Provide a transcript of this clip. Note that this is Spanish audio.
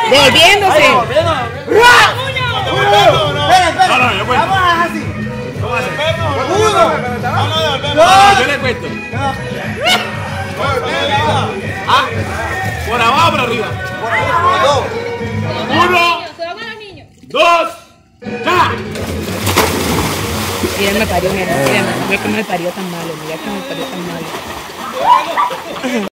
Devolviéndose. Vamos a así. Yo le cuento. Por abajo, por arriba. 1, 2, ¡ya! Mira, me parió, mira que me parió tan malo, mira que me parió tan malo.